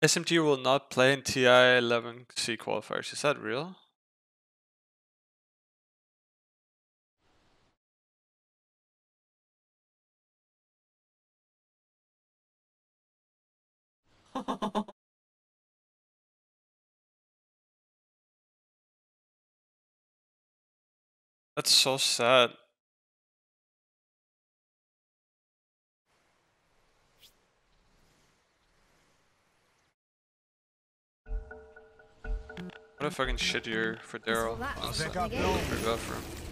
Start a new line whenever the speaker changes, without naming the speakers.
SMG will not play in TI11 SEA qualifiers. Is that real? That's so sad. What a fucking shit year for Daryl. Honestly. I feel bad for him.